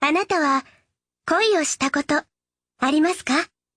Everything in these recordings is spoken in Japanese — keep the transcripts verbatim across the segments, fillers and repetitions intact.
あなたは恋をしたことありますか？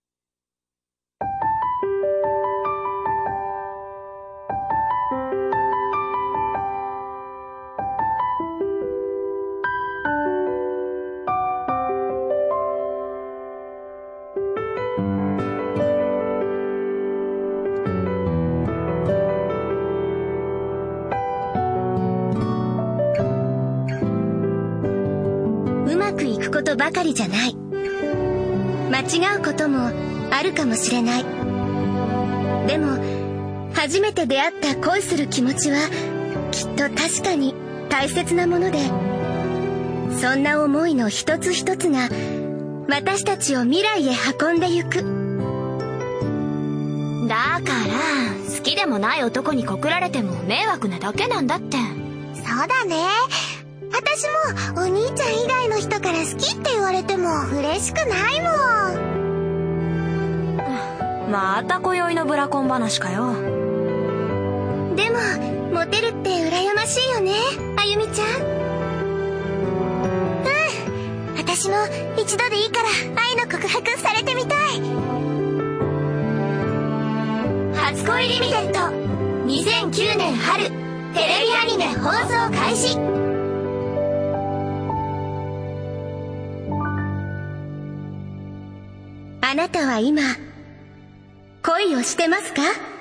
うまくいくことばかりじゃない。間違うこともあるかもしれない。でも初めて出会った恋する気持ちはきっと確かに大切なもので、そんな思いの一つ一つが私たちを未来へ運んでゆく。 だから好きでもない男に告られても迷惑なだけなんだって。 そうだね。私もお兄ちゃん以外の人から好きって言われても嬉しくないもん。また今宵のブラコン話かよ。 でもモテるって羨ましいよね、あゆみちゃん。 うん、私も一度でいいから愛の告白されてみたい。 初恋リミテッドにせんきゅうねん春テレビアニメ放送開始。あなたは今恋をしてますか？